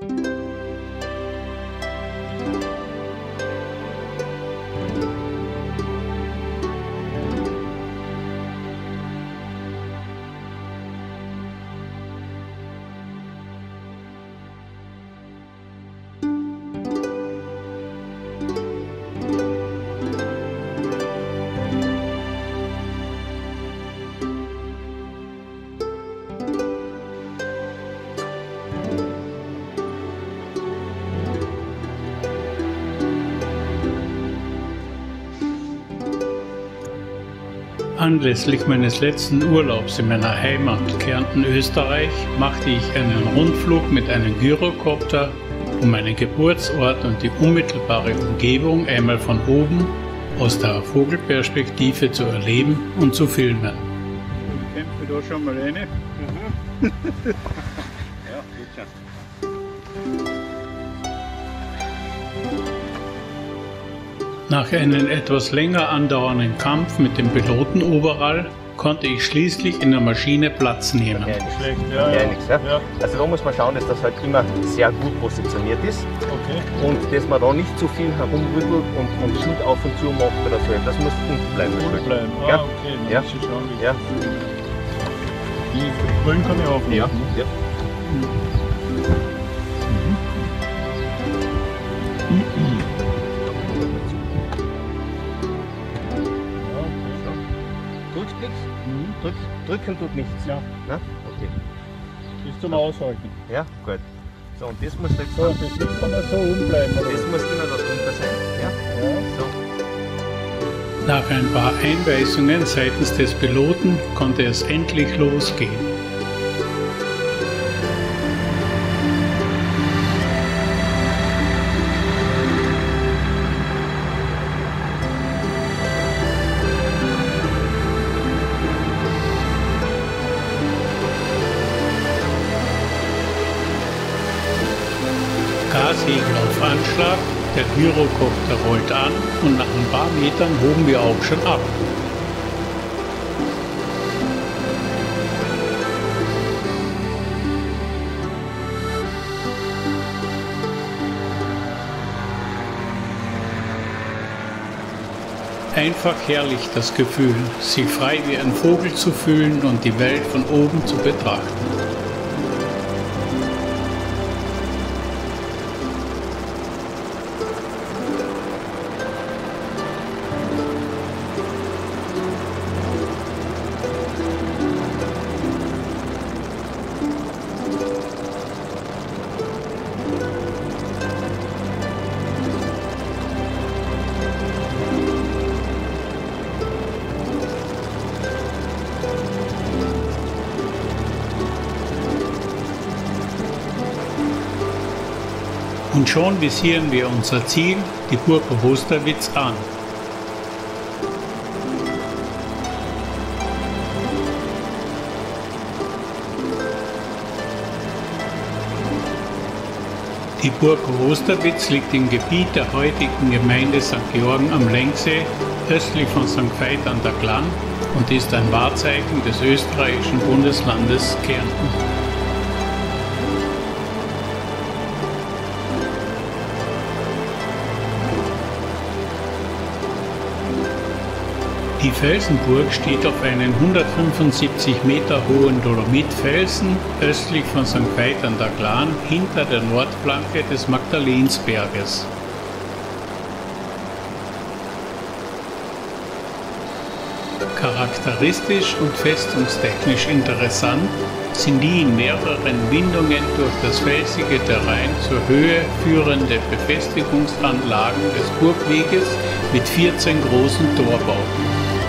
Anlässlich meines letzten Urlaubs in meiner Heimat Kärnten, Österreich, machte ich einen Rundflug mit einem Gyrocopter, um meinen Geburtsort und die unmittelbare Umgebung einmal von oben aus der Vogelperspektive zu erleben und zu filmen. Ich kämpfe da schon mal rein. Ja, geht schon. Nach einem etwas länger andauernden Kampf mit dem Pilotenoberall konnte ich schließlich in der Maschine Platz nehmen. Schlecht, Nichts, ja? Ja. Also da muss man schauen, dass das halt immer sehr gut positioniert ist. Okay. Und dass man da nicht zu viel herumrüttelt und Schild auf und zu macht oder so. Das muss unten bleiben. Unten bleiben. Ah, ja. Okay, dann ja. muss ich schauen, wie ja. Die Brüllen kann ich aufnehmen. Ja. Ja. Drückst nichts? Drücken tut nichts. Ja. Na? Okay. Bis zum Aushalten. Ja, gut. So, und das muss jetzt So, das kann man so umbleiben. Oder? das muss immer da drunter sein. Ja? Ja. So. Nach ein paar Einweisungen seitens des Piloten konnte es endlich losgehen. Gashebel auf Anschlag, der Gyrocopter rollt an und nach ein paar Metern hoben wir auch schon ab. Einfach herrlich das Gefühl, sich frei wie ein Vogel zu fühlen und die Welt von oben zu betrachten. Und schon visieren wir unser Ziel, die Burg Osterwitz, an. Die Burg Osterwitz liegt im Gebiet der heutigen Gemeinde St. Georgen am Lenksee, östlich von St. Veit an der Glan und ist ein Wahrzeichen des österreichischen Bundeslandes Kärnten. Die Felsenburg steht auf einem 175 Meter hohen Dolomitfelsen östlich von St. Veit an der Glan hinter der Nordflanke des Magdalensberges. Charakteristisch und festungstechnisch interessant sind die in mehreren Windungen durch das felsige Terrain zur Höhe führende Befestigungsanlagen des Burgweges mit 14 großen Torbauten.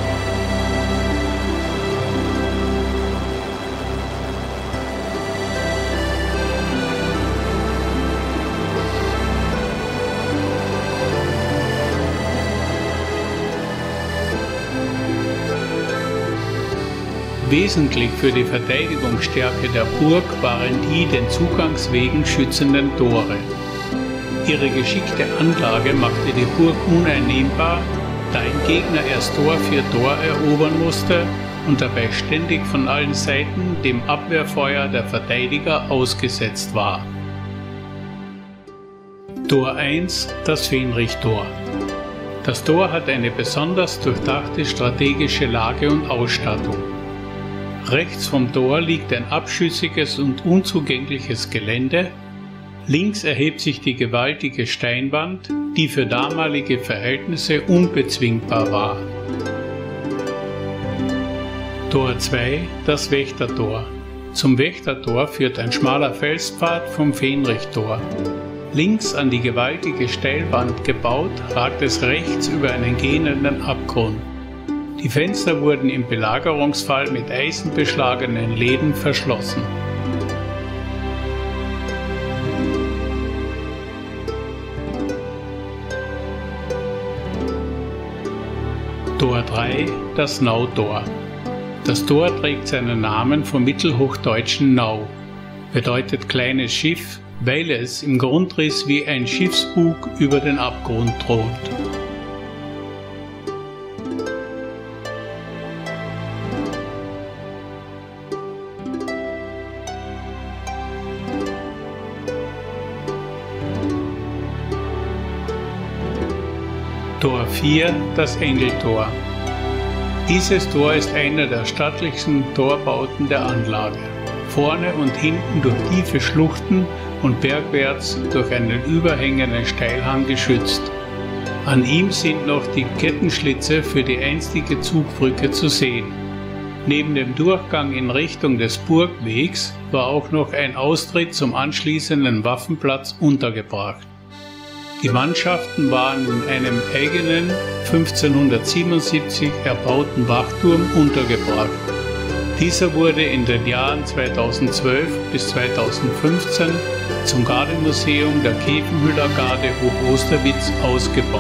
Wesentlich für die Verteidigungsstärke der Burg waren die den Zugangswegen schützenden Tore. Ihre geschickte Anlage machte die Burg uneinnehmbar, da ein Gegner erst Tor für Tor erobern musste und dabei ständig von allen Seiten dem Abwehrfeuer der Verteidiger ausgesetzt war. Tor 1, das Fähnrichtor. Das Tor hat eine besonders durchdachte strategische Lage und Ausstattung. Rechts vom Tor liegt ein abschüssiges und unzugängliches Gelände. Links erhebt sich die gewaltige Steinwand, die für damalige Verhältnisse unbezwingbar war. Tor 2, das Wächtertor. Zum Wächtertor führt ein schmaler Felspfad vom Fähnrichtor. Links an die gewaltige Steilwand gebaut, ragt es rechts über einen gähnenden Abgrund. Die Fenster wurden im Belagerungsfall mit eisenbeschlagenen Läden verschlossen. Tor 3, das Nautor. Das Tor trägt seinen Namen vom mittelhochdeutschen Nau, bedeutet kleines Schiff, weil es im Grundriss wie ein Schiffsbug über den Abgrund thront. Tor 4, das Engeltor. Dieses Tor ist einer der stattlichsten Torbauten der Anlage. Vorne und hinten durch tiefe Schluchten und bergwärts durch einen überhängenden Steilhang geschützt. An ihm sind noch die Kettenschlitze für die einstige Zugbrücke zu sehen. Neben dem Durchgang in Richtung des Burgwegs war auch noch ein Austritt zum anschließenden Waffenplatz untergebracht. Die Mannschaften waren in einem eigenen 1577 erbauten Wachturm untergebracht. Dieser wurde in den Jahren 2012 bis 2015 zum Gardemuseum der Kefenhüller Garde Hochosterwitz ausgebaut.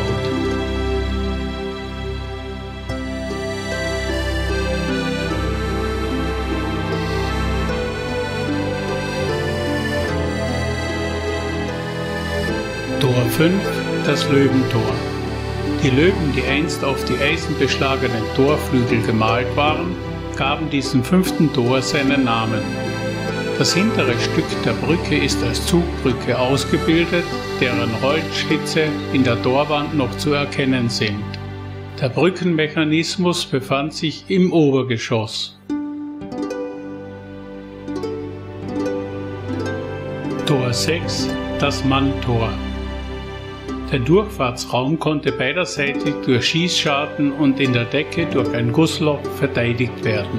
Tor 5, das Löwentor. Die Löwen, die einst auf die eisenbeschlagenen Torflügel gemalt waren, gaben diesem 5. Tor seinen Namen. Das hintere Stück der Brücke ist als Zugbrücke ausgebildet, deren Rollenschlitze in der Torwand noch zu erkennen sind. Der Brückenmechanismus befand sich im Obergeschoss. Tor 6, das Manntor. Der Durchfahrtsraum konnte beiderseitig durch Schießscharten und in der Decke durch ein Gussloch verteidigt werden.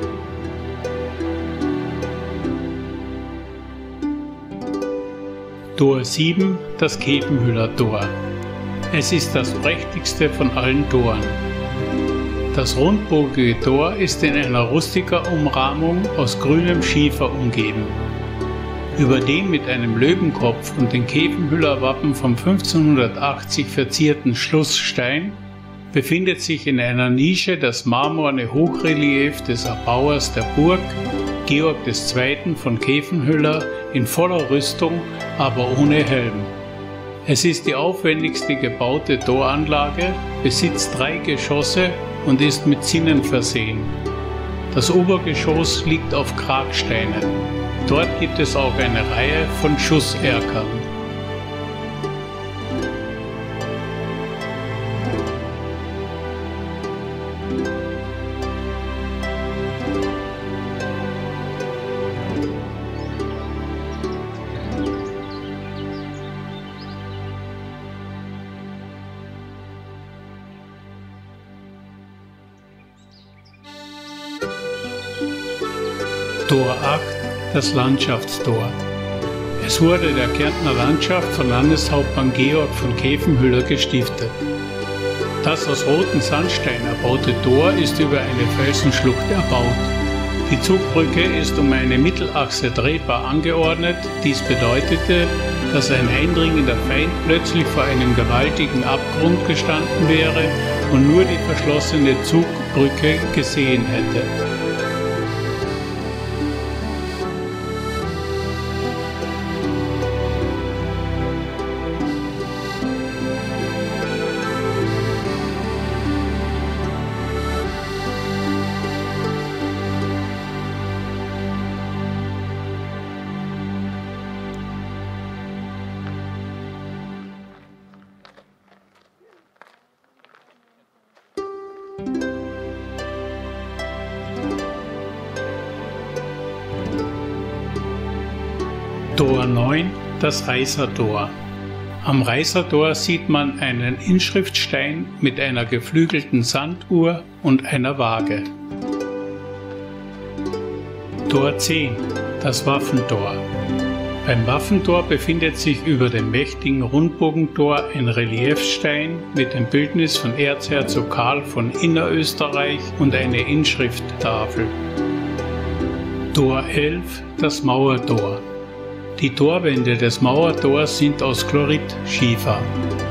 Tor 7, das Kefenhüller Tor. Es ist das prächtigste von allen Toren. Das rundbogige Tor ist in einer Rustika-Umrahmung aus grünem Schiefer umgeben. Über dem mit einem Löwenkopf und den Kefenhüller Wappen vom 1580 verzierten Schlussstein befindet sich in einer Nische das marmorne Hochrelief des Erbauers der Burg, Georg II. Von Kefenhüller, in voller Rüstung, aber ohne Helm. Es ist die aufwendigste gebaute Toranlage, besitzt 3 Geschosse und ist mit Zinnen versehen. Das Obergeschoss liegt auf Kragsteinen. Dort gibt es auch eine Reihe von Schusserkern. Tor 8, das Landschaftstor. Es wurde der Kärntner Landschaft von Landeshauptmann Georg von Kefenhüller gestiftet. Das aus rotem Sandstein erbaute Tor ist über eine Felsenschlucht erbaut. Die Zugbrücke ist um eine Mittelachse drehbar angeordnet. Dies bedeutete, dass ein eindringender Feind plötzlich vor einem gewaltigen Abgrund gestanden wäre und nur die verschlossene Zugbrücke gesehen hätte. Tor 9, das Reißertor. Am Reißertor sieht man einen Inschriftstein mit einer geflügelten Sanduhr und einer Waage. Tor 10, das Waffentor. Beim Waffentor befindet sich über dem mächtigen Rundbogentor ein Reliefstein mit dem Bildnis von Erzherzog Karl von Innerösterreich und eine Inschrifttafel. Tor 11, das Mauertor. Die Torwände des Mauertors sind aus Chloritschiefer.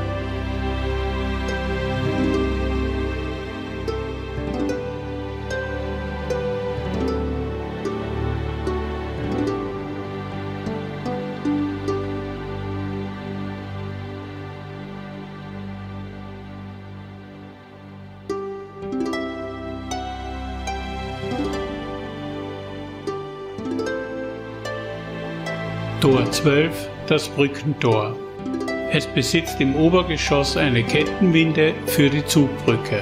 Tor 12, das Brückentor. Es besitzt im Obergeschoss eine Kettenwinde für die Zugbrücke.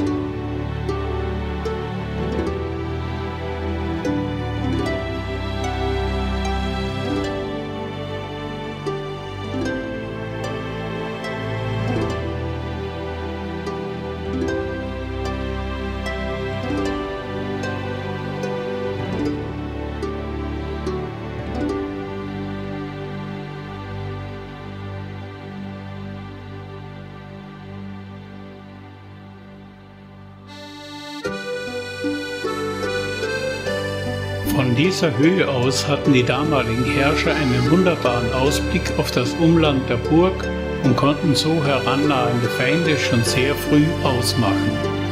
Von dieser Höhe aus hatten die damaligen Herrscher einen wunderbaren Ausblick auf das Umland der Burg und konnten so herannahende Feinde schon sehr früh ausmachen.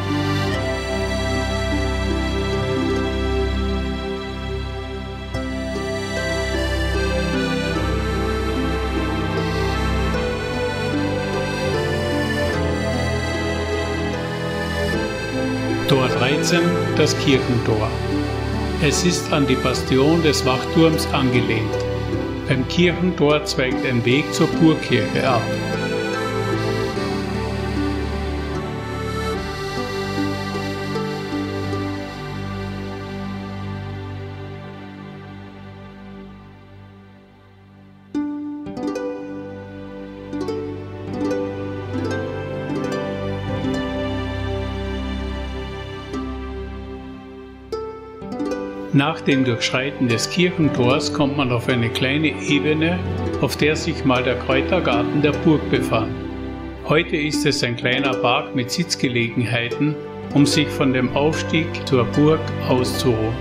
Tor 13, das Kirchentor. Es ist an die Bastion des Wachturms angelehnt. Beim Kirchentor zweigt ein Weg zur Burgkirche ab. Nach dem Durchschreiten des Kirchentors kommt man auf eine kleine Ebene, auf der sich mal der Kräutergarten der Burg befand. Heute ist es ein kleiner Park mit Sitzgelegenheiten, um sich von dem Aufstieg zur Burg auszuruhen.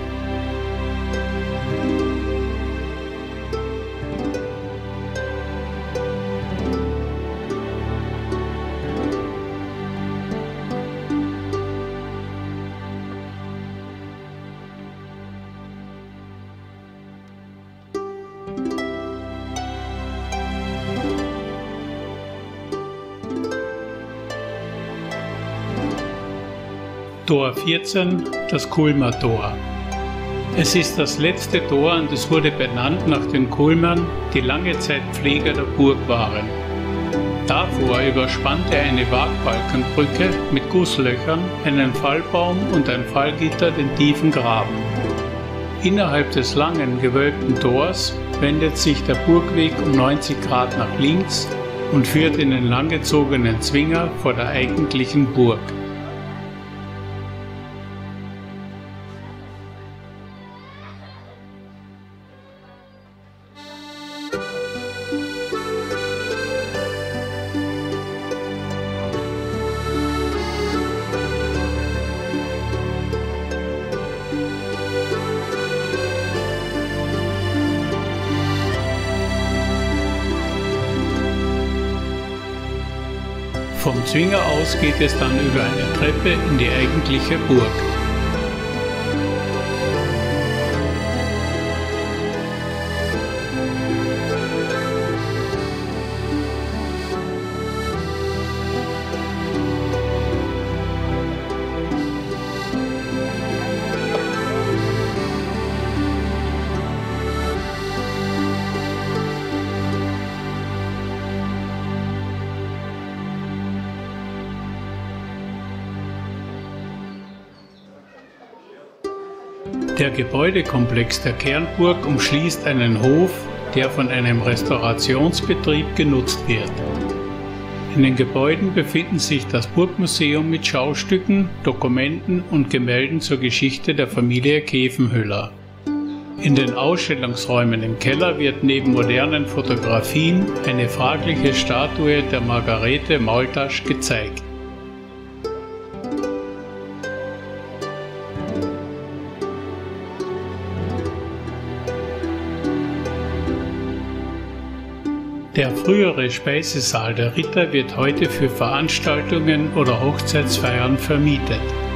Tor 14, das Kulmer Tor. Es ist das letzte Tor und es wurde benannt nach den Kulmern, die lange Zeit Pfleger der Burg waren. Davor überspannte eine Wagbalkenbrücke mit Gusslöchern, einen Fallbaum und ein Fallgitter den tiefen Graben. Innerhalb des langen, gewölbten Tors wendet sich der Burgweg um 90 Grad nach links und führt in den langgezogenen Zwinger vor der eigentlichen Burg. Vom Zwinger aus geht es dann über eine Treppe in die eigentliche Burg. Der Gebäudekomplex der Kernburg umschließt einen Hof der von einem Restaurationsbetrieb genutzt wird. In den Gebäuden befinden sich das Burgmuseum mit Schaustücken, Dokumenten und Gemälden zur Geschichte der Familie Kefenhüller. In den Ausstellungsräumen im Keller wird neben modernen Fotografien eine fragliche Statue der Margarete Maultasch gezeigt. Der frühere Speisesaal der Ritter wird heute für Veranstaltungen oder Hochzeitsfeiern vermietet.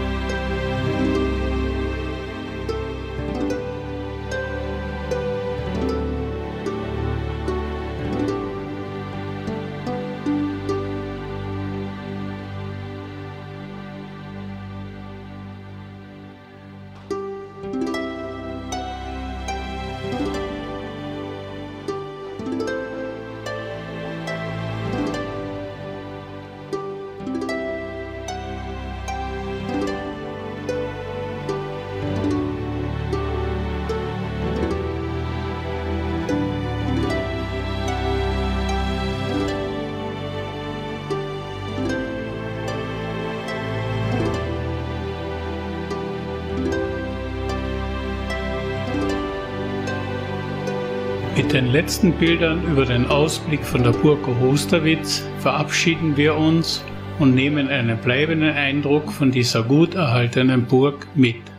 Mit den letzten Bildern über den Ausblick von der Burg Osterwitz verabschieden wir uns und nehmen einen bleibenden Eindruck von dieser gut erhaltenen Burg mit.